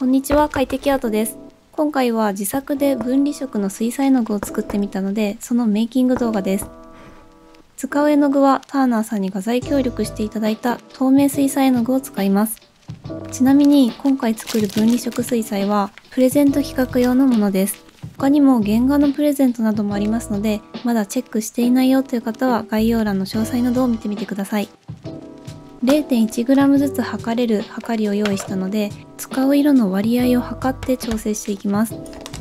こんにちは、快適アートです。今回は自作で分離色の水彩絵の具を作ってみたので、そのメイキング動画です。使う絵の具はターナーさんに画材協力していただいた透明水彩絵の具を使います。ちなみに今回作る分離色水彩はプレゼント企画用のものです。他にも原画のプレゼントなどもありますので、まだチェックしていないよという方は概要欄の詳細などを見てみてください。0.1g ずつ測れる測りを用意したので、使う色の割合を測って調整していきます。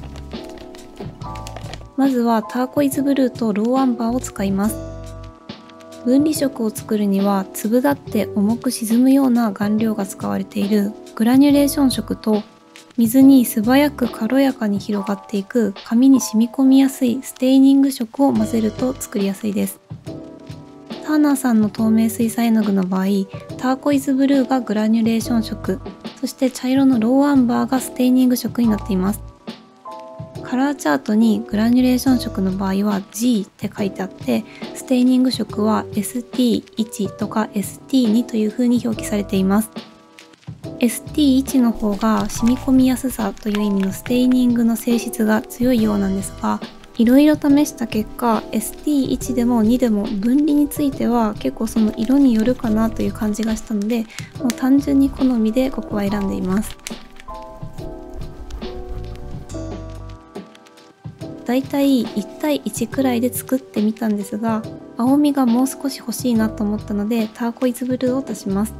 まずはターコイズブルーとローアンバーを使います。分離色を作るには粒立って重く沈むような顔料が使われているグラニュレーション色と、水に素早く軽やかに広がっていく紙に染み込みやすいステイニング色を混ぜると作りやすいです。ターナーさんの透明水彩絵の具の場合、ターコイズブルーがグラニュレーション色、そして茶色のローアンバーがステイニング色になっています。カラーチャートにグラニュレーション色の場合は G って書いてあって、ステイニング色は ST1 とか ST2 という風に表記されています。ST1 の方が染み込みやすさという意味のステイニングの性質が強いようなんですが、いろいろ試した結果 ST1 でも2でも分離については結構その色によるかなという感じがしたので、もう単純に好みでここは選んでいます。だいたい1対1くらいで作ってみたんですが、青みがもう少し欲しいなと思ったのでターコイズブルーを足します。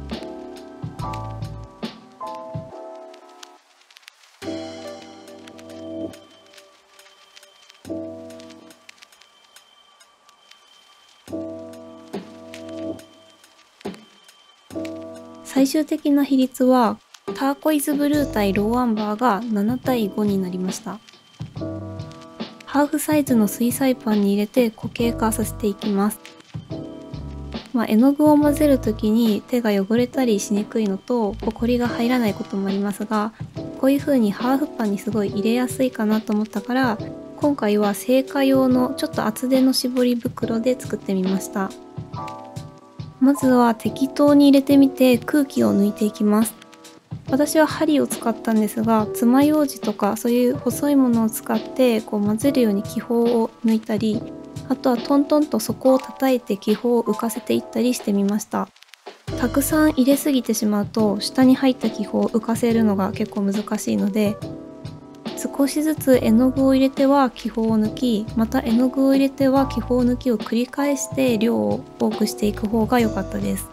最終的な比率はターコイズブルー対ローアンバーが7対5になりました。ハーフサイズの水彩パンに入れて固形化させていきます。絵の具を混ぜる時に手が汚れたりしにくいのと、ホコリが入らないこともありますが、こういう風にハーフパンにすごい入れやすいかなと思ったから、今回は製菓用のちょっと厚手の絞り袋で作ってみました。まずは適当に入れてみて空気を抜いていきます。私は針を使ったんですが、爪楊枝とかそういう細いものを使って混ぜるように気泡を抜いたり、あとはトントンと底を叩いて気泡を浮かせていったりしてみました。たくさん入れすぎてしまうと下に入った気泡を浮かせるのが結構難しいので、少しずつ絵の具を入れては気泡を抜き、また絵の具を入れては気泡抜きを繰り返して量を多くしていく方が良かったです。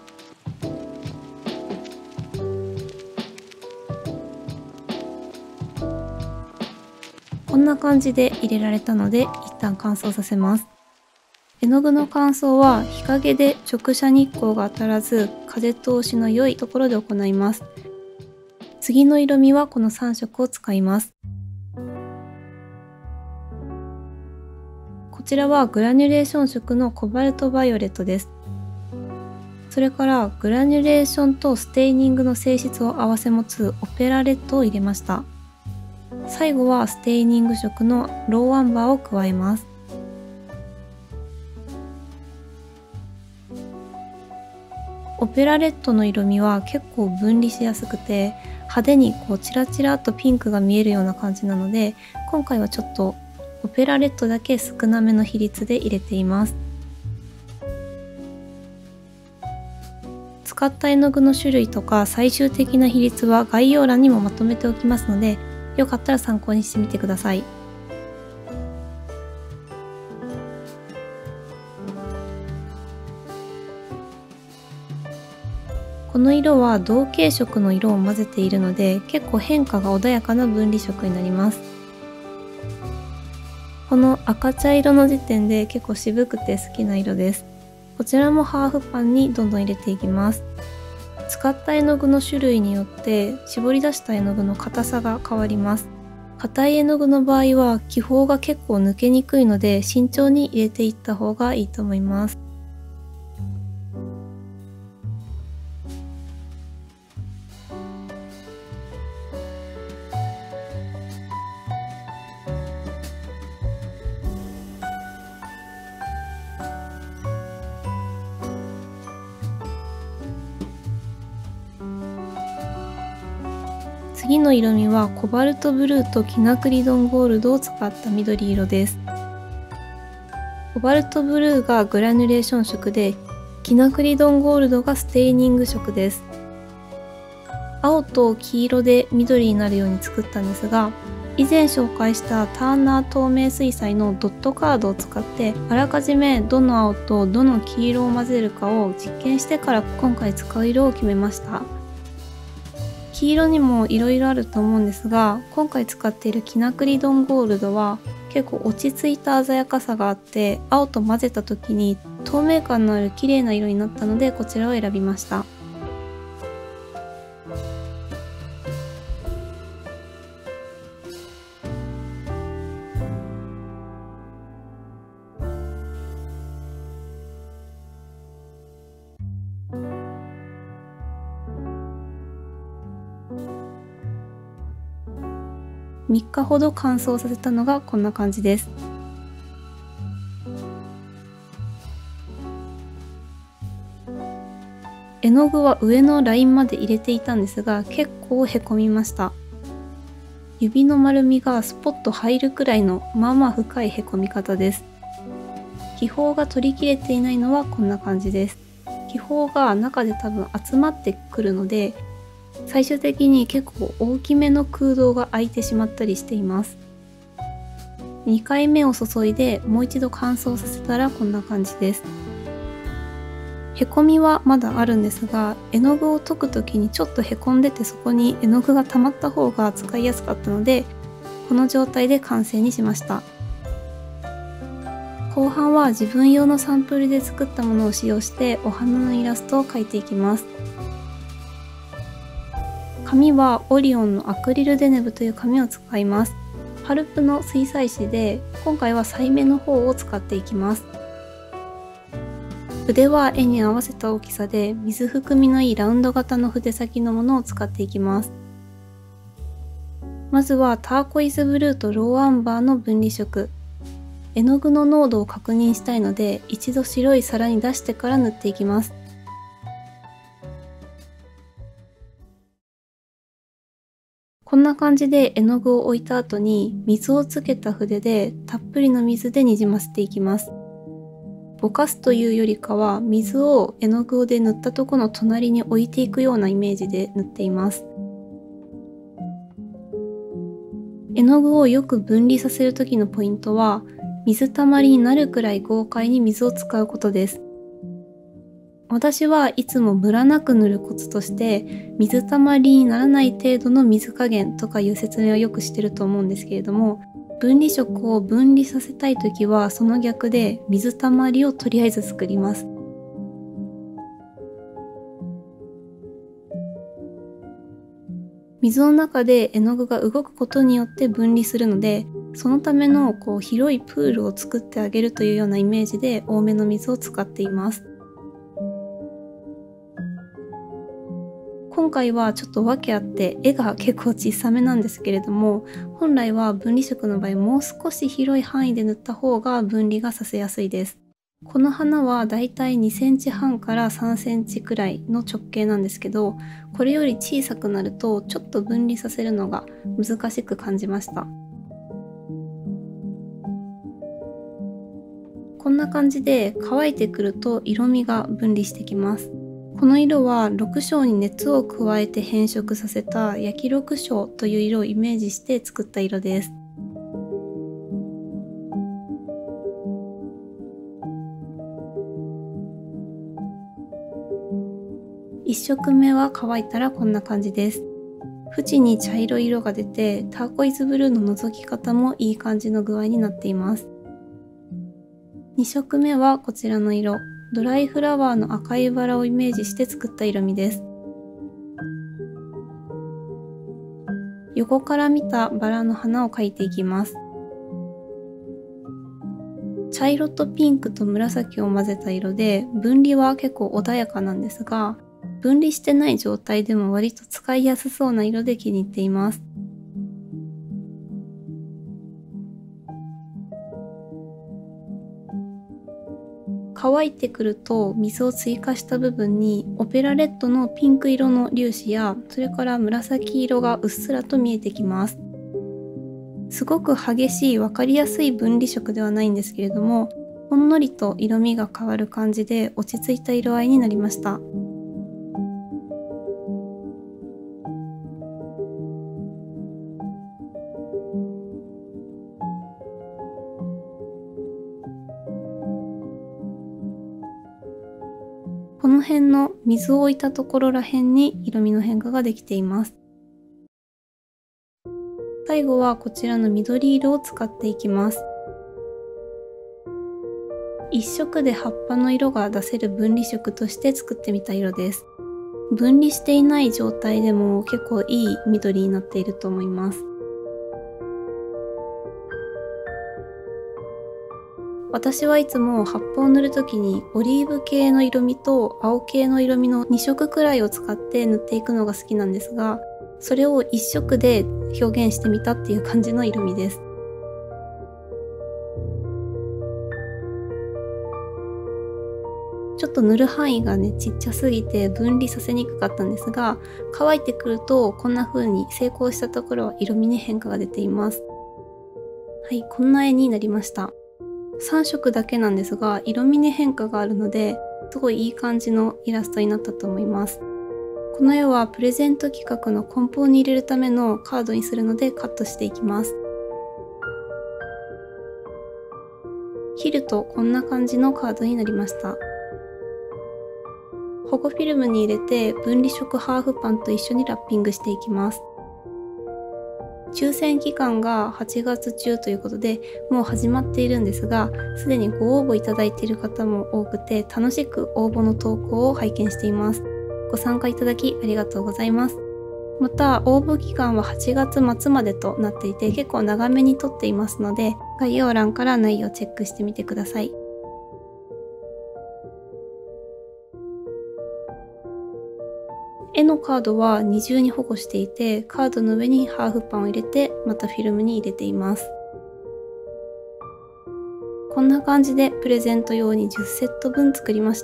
こんな感じで入れられたので一旦乾燥させます。絵の具の乾燥は日陰で直射日光が当たらず風通しの良いところで行います。次の色味はこの3色を使います。こちらはグラニュレーション色のコバルトバイオレットです。それからグラニュレーションとステイニングの性質を併せ持つオペラレットを入れました。最後はステイニング色のローアンバーを加えます。オペラレットの色味は結構分離しやすくて、派手にチラチラとピンクが見えるような感じなので、今回はちょっとオペラレットだけ少なめの比率で入れています。使った絵の具の種類とか最終的な比率は概要欄にもまとめておきますので、よかったら参考にしてみてください。この色は同系色の色を混ぜているので、結構変化が穏やかな分離色になります。この赤茶色の時点で結構渋くて好きな色です。こちらもハーフパンにどんどん入れていきます。使った絵の具の種類によって絞り出した絵の具の硬さが変わります。硬い絵の具の場合は気泡が結構抜けにくいので慎重に入れていった方がいいと思います。 次の色味はコバルトブルーとキナクリドンゴールドを使った緑色です。コバルトブルーがグラヌレーション色で、キナクリドンゴールドがステーニング色です。青と黄色で緑になるように作ったんですが、以前紹介したターナー透明水彩のドットカードを使ってあらかじめどの青とどの黄色を混ぜるかを実験してから今回使う色を決めました。黄色にも色々あると思うんですが、今回使っているキナクリドンゴールドは結構落ち着いた鮮やかさがあって青と混ぜた時に透明感のある綺麗な色になったのでこちらを選びました。3日ほど乾燥させたのがこんな感じです。絵の具は上のラインまで入れていたんですが結構へこみました。指の丸みがスポッと入るくらいのまあまあ深いへこみ方です。気泡が取り切れていないのはこんな感じです。気泡が中で多分集まってくるので最終的に結構大きめの空洞が空いてしまったりしています。2回目を注いでもう一度乾燥させたらこんな感じです。へこみはまだあるんですが、絵の具を溶く時にちょっとへこんでてそこに絵の具が溜まった方が使いやすかったので、この状態で完成にしました。後半は自分用のサンプルで作ったものを使用してお花のイラストを描いていきます。紙はオリオンのアクリルデネブという紙を使います。パルプの水彩紙で今回は彩目の方を使っていきます。筆は絵に合わせた大きさで水含みのいいラウンド型の筆先のものを使っていきます。まずはターコイズブルーとローアンバーの分離色。絵の具の濃度を確認したいので一度白い皿に出してから塗っていきます。こんな感じで絵の具を置いた後に水をつけた筆でたっぷりの水でにじませていきます。ぼかすというよりかは水を絵の具で塗ったところの隣に置いていくようなイメージで塗っています。絵の具をよく分離させる時のポイントは水たまりになるくらい豪快に水を使うことです。私はいつもムラなく塗るコツとして水たまりにならない程度の水加減とかいう説明をよくしてると思うんですけれども、分離色を分離させたい時はその逆で水たまりをとりあえず作ります。水の中で絵の具が動くことによって分離するので、そのための広いプールを作ってあげるというようなイメージで多めの水を使っています。今回はちょっと訳あって絵が結構小さめなんですけれども、本来は分離色の場合もう少し広い範囲で塗った方が分離がさせやすいです。この花はだいたい2センチ半から3センチくらいの直径なんですけど、これより小さくなるとちょっと分離させるのが難しく感じました。こんな感じで乾いてくると色味が分離してきます。この色は緑青に熱を加えて変色させた焼き緑青という色をイメージして作った色です。1色目は乾いたらこんな感じです。縁に茶色い色が出てターコイズブルーの覗き方もいい感じの具合になっています。2色目はこちらの色。ドライフラワーの赤いバラをイメージして作った色味です。横から見たバラの花を描いていきます。茶色とピンクと紫を混ぜた色で分離は結構穏やかなんですが、分離してない状態でも割と使いやすそうな色で気に入っています。 乾いてくると水を追加した部分にオペラレッドのピンク色の粒子や、それから紫色がうっすらと見えてきます。すごく激しい分かりやすい分離色ではないんですけれども、ほんのりと色味が変わる感じで落ち着いた色合いになりました。この辺の水を置いたところら辺に色味の変化ができています。最後はこちらの緑色を使っていきます。一色で葉っぱの色が出せる分離色として作ってみた色です。分離していない状態でも結構いい緑になっていると思います。私はいつも葉っぱを塗るときにオリーブ系の色味と青系の色味の2色くらいを使って塗っていくのが好きなんですが、それを1色で表現してみたっていう感じの色味です。ちょっと塗る範囲がねちっちゃすぎて分離させにくかったんですが、乾いてくるとこんな風に成功したところは色味に変化が出ています。はい、こんな絵になりました。3色だけなんですが色味に変化があるので、すごいいい感じのイラストになったと思います。この絵はプレゼント企画の梱包に入れるためのカードにするのでカットしていきます。切るとこんな感じのカードになりました。保護フィルムに入れて分離色ハーフパンと一緒にラッピングしていきます。抽選期間が8月中ということでもう始まっているんですが、すでにご応募いただいている方も多くて楽しく応募の投稿を拝見しています。ご参加いただきありがとうございます。また応募期間は8月末までとなっていて結構長めに撮っていますので、概要欄から内容をチェックしてみてください。絵のカードは二重に保護していて、カードの上にハーフパンを入れてまたフィルムに入れています。こんな感じでプレゼント用に10セット分作りました。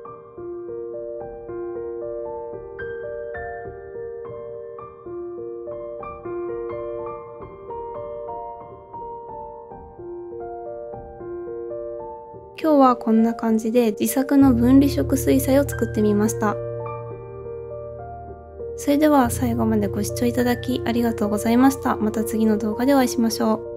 今日はこんな感じで自作の分離色水彩を作ってみました。それでは最後までご視聴いただきありがとうございました。また次の動画でお会いしましょう。